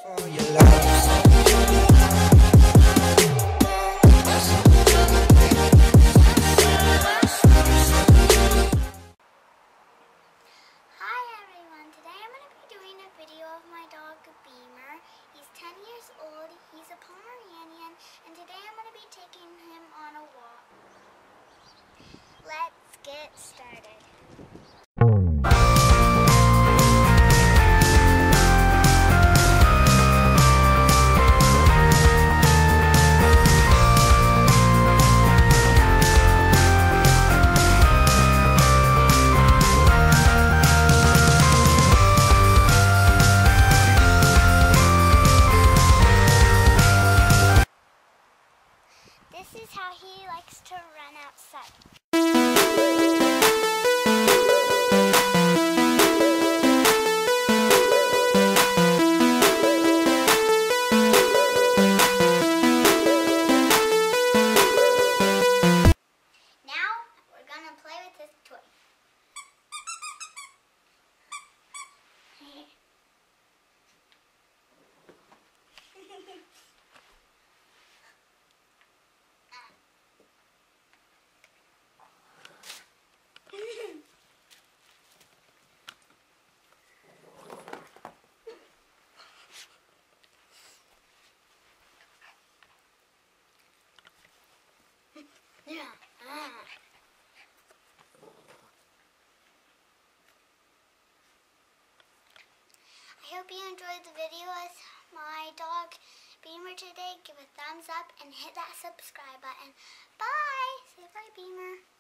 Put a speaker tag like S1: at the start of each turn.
S1: He's old, he's a Pomeranian, and today I'm going to be taking him on a walk. Let's get started. This is how he likes to run outside. Now we're gonna play with his toy. I hope you enjoyed the video with my dog Beamer today. Give a thumbs up and hit that subscribe button. Bye! Say bye, Beamer.